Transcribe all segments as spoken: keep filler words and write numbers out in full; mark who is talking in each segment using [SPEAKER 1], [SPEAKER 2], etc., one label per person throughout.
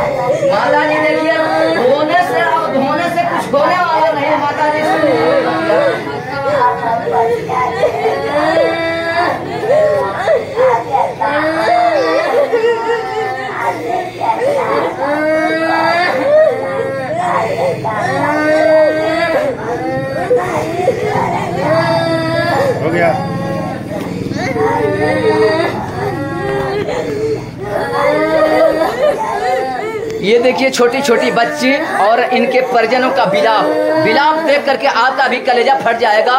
[SPEAKER 1] माता जी देखिए, धोने से अब धोने से कुछ होने वाला नहीं। माता जी
[SPEAKER 2] हो गया।
[SPEAKER 1] ये देखिए छोटी छोटी बच्ची और इनके परिजनों का विलाप विलाप देख करके आपका भी कलेजा फट जाएगा।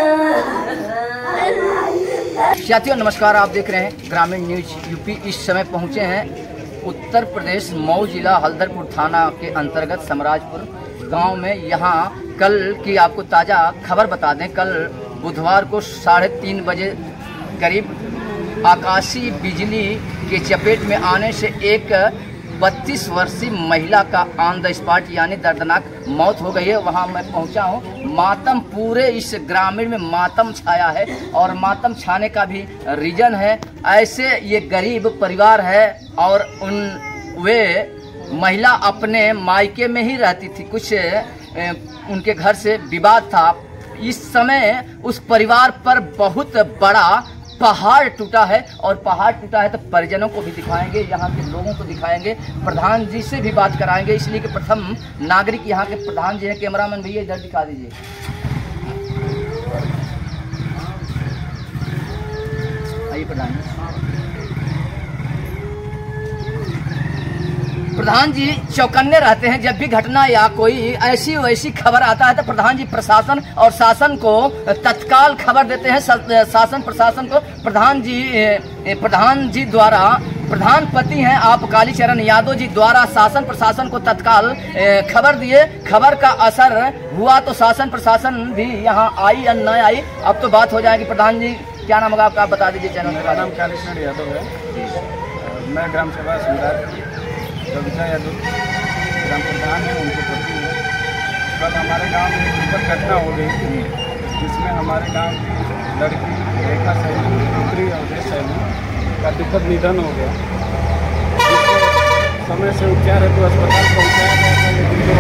[SPEAKER 1] साथियों नमस्कार, आप देख रहे हैं ग्रामीण न्यूज यूपी। इस समय पहुंचे हैं उत्तर प्रदेश मऊ जिला हल्दरपुर थाना के अंतर्गत समराजपुर गांव में। यहां कल की आपको ताज़ा खबर बता दें, कल बुधवार को साढ़े तीन बजे करीब आकाशीय बिजली के चपेट में आने से एक बत्तीस वर्षीय महिला का ऑन द स्पॉट यानी दर्दनाक मौत हो गई है। वहां मैं पहुंचा हूं। मातम, पूरे इस ग्रामीण में मातम छाया है और मातम छाने का भी रीजन है, ऐसे ये गरीब परिवार है और उन वे महिला अपने मायके में ही रहती थी। कुछ ए, उनके घर से विवाद था। इस समय उस परिवार पर बहुत बड़ा पहाड़ टूटा है और पहाड़ टूटा है तो परिजनों को भी दिखाएंगे, यहाँ के लोगों को दिखाएंगे, प्रधान जी से भी बात कराएंगे। इसलिए कि प्रथम नागरिक यहाँ के प्रधान जी हैं। कैमरामैन भैया इधर दिखा दीजिए। आइए प्रधान जी। प्रधान जी चौकन्ने रहते हैं, जब भी घटना या कोई ऐसी वैसी खबर आता है तो प्रधान जी प्रशासन और शासन को तत्काल खबर देते हैं। शासन प्रशासन को प्रधान जी प्रधान जी द्वारा, प्रधान पति हैं आप कालीचरण यादव जी द्वारा शासन प्रशासन को तत्काल खबर दिए। खबर का असर हुआ तो शासन प्रशासन भी यहाँ आई या न आई, अब तो बात हो जाएगी। प्रधान जी क्या नाम होगा आपका, आप बता दीजिए चैनल का
[SPEAKER 2] नाम। कालीचरण यादव है, मैं ग्राम सभा सुधार कविता यादव ग्राम प्रधान है, उनके पति हैं। कल हमारे गांव में एक दुखद घटना हो गई थी जिसमें हमारे गांव की लड़की रेखा सैनी, पुत्री अवधेश सैनी का दुखद निधन हो गया। समय से उपचार हेतु अस्पताल पहुँचाया गया था, लेकिन जो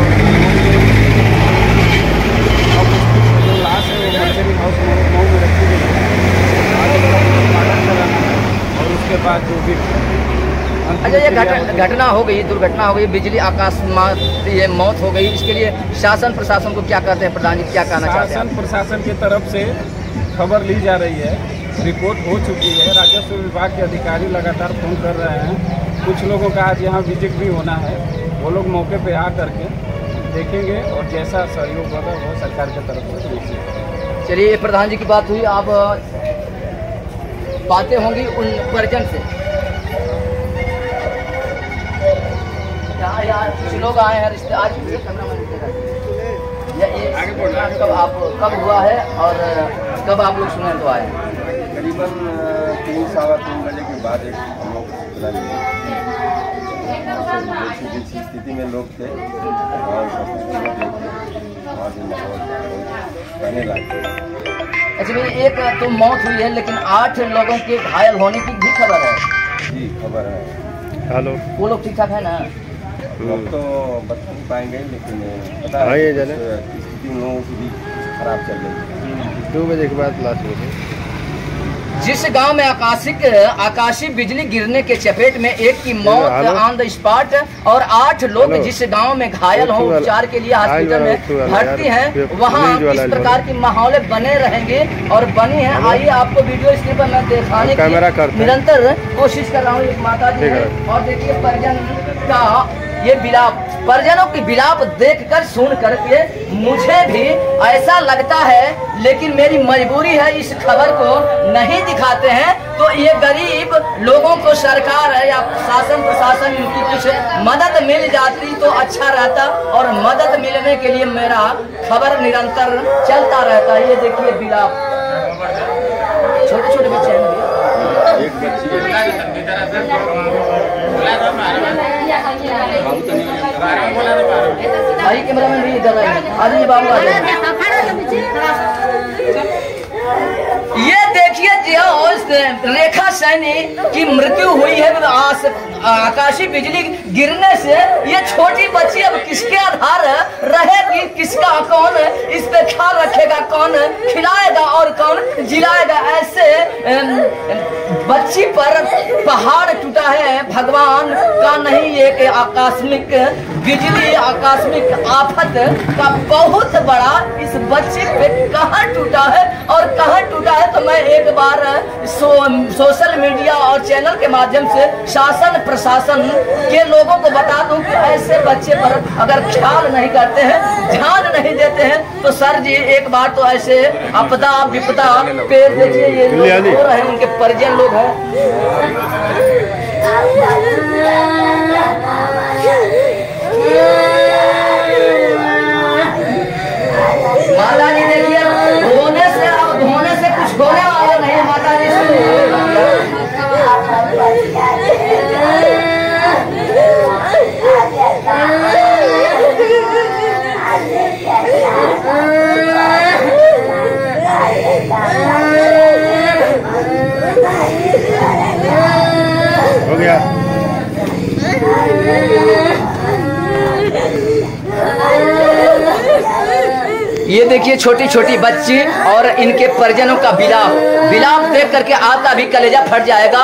[SPEAKER 2] अब उसकी जो लाश है वो मर्चेरी हाउस मऊ में रखी गई है। आगे पोस्टमार्टम कराना है और उसके बाद जो भी।
[SPEAKER 1] अच्छा, ये घटना हो गई, दुर्घटना हो गई, बिजली अकस्मात ये मौत हो गई, इसके लिए शासन प्रशासन को क्या कहते हैं प्रधान जी, क्या कहना चाहते हैं?
[SPEAKER 2] शासन प्रशासन की तरफ से खबर ली जा रही है, रिपोर्ट हो चुकी है। राजस्व विभाग के अधिकारी लगातार फोन कर रहे हैं। कुछ लोगों का आज यहाँ विजिट भी होना है, वो लोग मौके पे आ करके देखेंगे और जैसा सहयोग होगा वो सरकार की तरफ से देखिए।
[SPEAKER 1] चलिए, प्रधान जी की बात हुई, आप बातें होंगी उन परिजन से। यहाँ यार कुछ लोग आए हैं रिश्ते आज कब आप कब हुआ है और कब आप लोग सुने तो आए?
[SPEAKER 3] करीबन तीन सवा तीन बजे के बाद एक हम लोग जैसी स्थिति में लोग थे और कहने लगे।
[SPEAKER 1] अच्छा भैया, एक तो मौत हुई है लेकिन आठ लोगों के घायल होने की भी खबर है।
[SPEAKER 3] जी खबर है।
[SPEAKER 2] हेलो,
[SPEAKER 1] वो लोग ठीक ठाक है ना?
[SPEAKER 3] अब तो बता नहीं पाएंगे, लेकिन पता
[SPEAKER 2] हाँ, ये जाने
[SPEAKER 3] स्थिति लोगों की भी खराब चल रही है।
[SPEAKER 2] दो बजे के बाद लाश हो गई।
[SPEAKER 1] जिस गांव में आकाशिक आकाशीय बिजली गिरने के चपेट में एक की मौत ऑन द स्पॉट और आठ लोग जिस गांव में घायल हों, उपचार के लिए हॉस्पिटल में भर्ती हैं, वहां इस प्रकार की माहौल बने रहेंगे और बनी है। आइए आपको वीडियो स्क्रीन पर मैं दिखाने की निरंतर कोशिश कर रहा हूँ। एक माता जी है और देखिए परिजन का ये विलाप, परिजनों की विलाप देखकर सुन करके मुझे भी ऐसा लगता है, लेकिन मेरी मजबूरी है, इस खबर को नहीं दिखाते हैं तो ये गरीब लोगों को सरकार है या शासन प्रशासन इनकी कुछ मदद मिल जाती तो अच्छा रहता और मदद मिलने के लिए मेरा खबर निरंतर चलता रहता है। ये देखिए विलाप, छोटे छोटे बच्चे हैं,
[SPEAKER 3] एक बच्ची
[SPEAKER 1] भाई कैमरामैन भी इधर आइए, बाबू आ जाइए। ये देखिए जो रेखा सैनी की मृत्यु हुई है आस आकाशीय बिजली गिरने से ये छोटी बच्ची अब किसके आधार रहेगी, किसका कौन इस पे ख्याल रखेगा, कौन खिलाएगा और कौन जिलाएगा। ऐसे बच्ची पर पहाड़ टूटा है, भगवान का नहीं एक आकस्मिक बिजली आकस्मिक आफत का बहुत बड़ा इस बच्चे पे कहाँ टूटा है और कहाँ टूटा है। तो मैं एक बार सो, सोशल मीडिया और चैनल के माध्यम से शासन प्रशासन के लोगों को बता दूं कि ऐसे बच्चे पर अगर ख्याल नहीं करते हैं, ध्यान नहीं देते हैं, तो सर जी एक बार तो ऐसे आपदा विपदा पे देखिए ये लोग हो रहे हैं, उनके परिजन लोग हैं। माता जी देखिए धोने से अब धोने से कुछ होने वाला नहीं। माता जी
[SPEAKER 3] हो गया।
[SPEAKER 1] ये देखिए छोटी छोटी बच्ची और इनके परिजनों का विलाप विलाप देख करके आपका भी कलेजा फट जाएगा।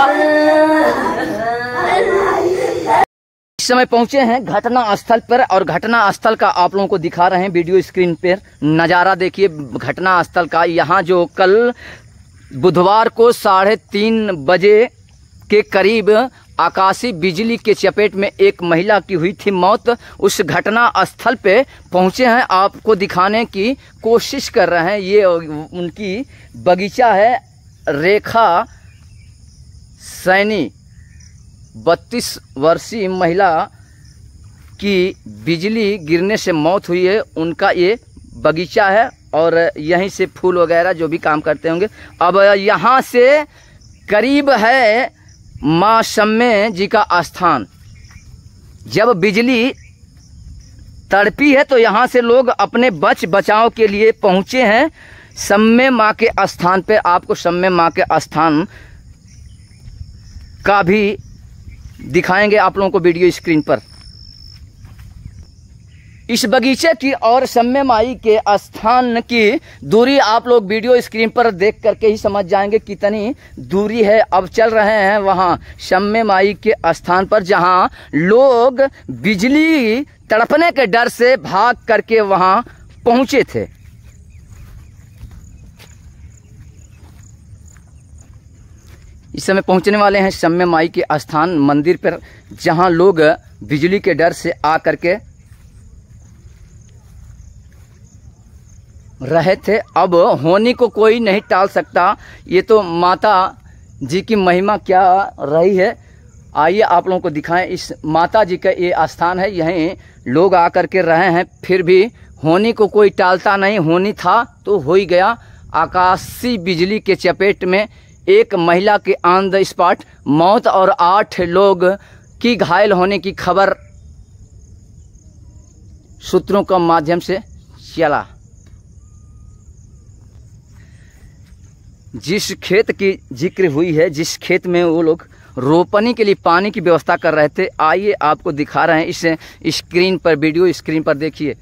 [SPEAKER 1] इस समय पहुंचे हैं घटना स्थल पर और घटना स्थल का आप लोगों को दिखा रहे हैं वीडियो स्क्रीन पर नज़ारा देखिए घटना स्थल का। यहाँ जो कल बुधवार को साढ़े तीन बजे के करीब आकाशीय बिजली के चपेट में एक महिला की हुई थी मौत, उस घटना स्थल पे पहुंचे हैं, आपको दिखाने की कोशिश कर रहे हैं। ये उनकी बगीचा है, रेखा सैनी बत्तीस वर्षीय महिला की बिजली गिरने से मौत हुई है। उनका ये बगीचा है और यहीं से फूल वगैरह जो भी काम करते होंगे। अब यहाँ से करीब है माँ सम्मे जी का स्थान। जब बिजली तड़पी है तो यहाँ से लोग अपने बच बचाव के लिए पहुँचे हैं सम्मे माँ के स्थान पे। आपको सम्मे माँ के स्थान का भी दिखाएंगे आप लोगों को वीडियो स्क्रीन पर। इस बगीचे की और सम्मे माई के स्थान की दूरी आप लोग वीडियो स्क्रीन पर देख करके ही समझ जाएंगे कितनी दूरी है। अब चल रहे हैं वहाँ सम्मे माई के स्थान पर जहाँ लोग बिजली तड़पने के डर से भाग करके वहाँ पहुँचे थे। इस समय पहुँचने वाले हैं सम्मे माई के स्थान मंदिर पर जहाँ लोग बिजली के डर से आ करके रहे थे। अब होनी को कोई नहीं टाल सकता। ये तो माता जी की महिमा क्या रही है, आइए आप लोगों को दिखाएं। इस माता जी का ये स्थान है, यहीं लोग आकर के रहे हैं, फिर भी होनी को कोई टालता नहीं। होनी था तो हो ही गया। आकाशीय बिजली के चपेट में एक महिला की ऑन द स्पॉट मौत और आठ लोग की घायल होने की खबर सूत्रों के माध्यम से चला। जिस खेत की जिक्र हुई है, जिस खेत में वो लोग रोपनी के लिए पानी की व्यवस्था कर रहे थे, आइए आपको दिखा रहे हैं इस स्क्रीन पर, वीडियो स्क्रीन पर देखिए।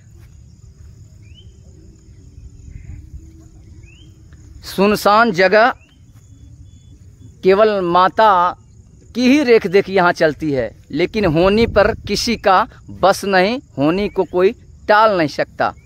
[SPEAKER 1] सुनसान जगह, केवल माता की ही रेख देख यहाँ चलती है, लेकिन होनी पर किसी का बस नहीं, होनी को कोई टाल नहीं सकता।